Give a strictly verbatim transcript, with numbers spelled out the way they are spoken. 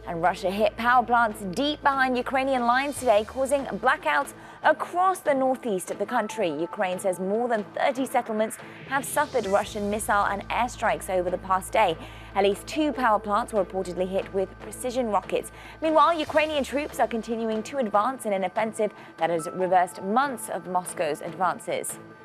And Russia hit power plants deep behind Ukrainian lines today, causing blackouts across the northeast of the country. Ukraine says more than thirty settlements have suffered Russian missile and airstrikes over the past day. At least two power plants were reportedly hit with precision rockets. Meanwhile, Ukrainian troops are continuing to advance in an offensive that has reversed months of Moscow's advances.